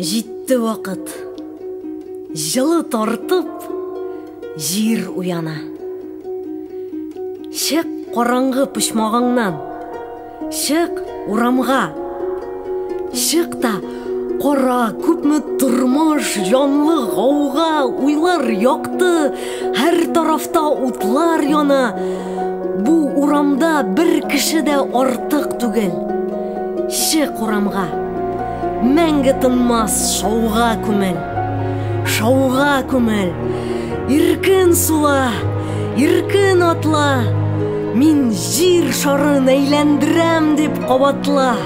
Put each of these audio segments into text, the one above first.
Жетті уақыт, жылы тартып, жер уяна. Шық қараңғы пұшмағыңнан, шық урамға, шық та қора көпмі тұрмыш, жанлы ғауға, уйлар яқты, әр тарафта утлар яна. Бұ урамда бір кіші де артық түгел. Шық урамға, мәңгі тынмас шауға көмел. Шауға көмел, иркін сула, иркін атла. Мен жер шарын әйләндірәм деп қабатла.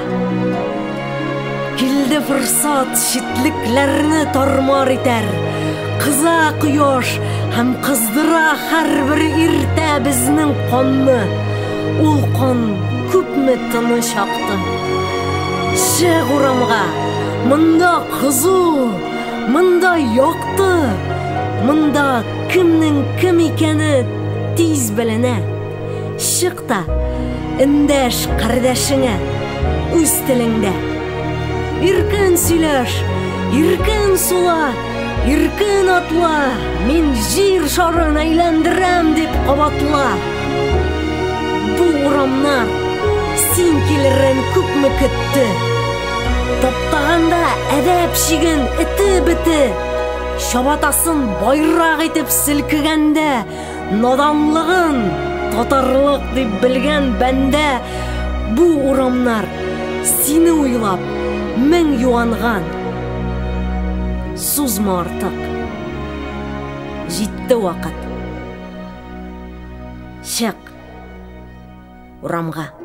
Келді фырсат шитліклеріні тармар етер. Қыза құяш һәм қыздыра әрбір иртә бізнің қанны. Ол қан көпме тыны шақты. Шық урамға, мында қызу, мында яқты, мында кімнің кім екені тез біліне. Шық та үндәш қардашыңа өз тіліңде. Иркін сөйләш, иркін сула, иркін атла. Мен жер шарын әйләндірәм деп қабатла. Бұл урамнар сен келерін көпмі күтті. Таптағанда әдәп шеген іті-біті. Шабатасын байрақ етіп сілкігенде, наданлығын татарлық деп білген бәнде. Бұ урамнар сені ойлап мен юанған. Сузма артық, жетті уақыт. Шық урамға.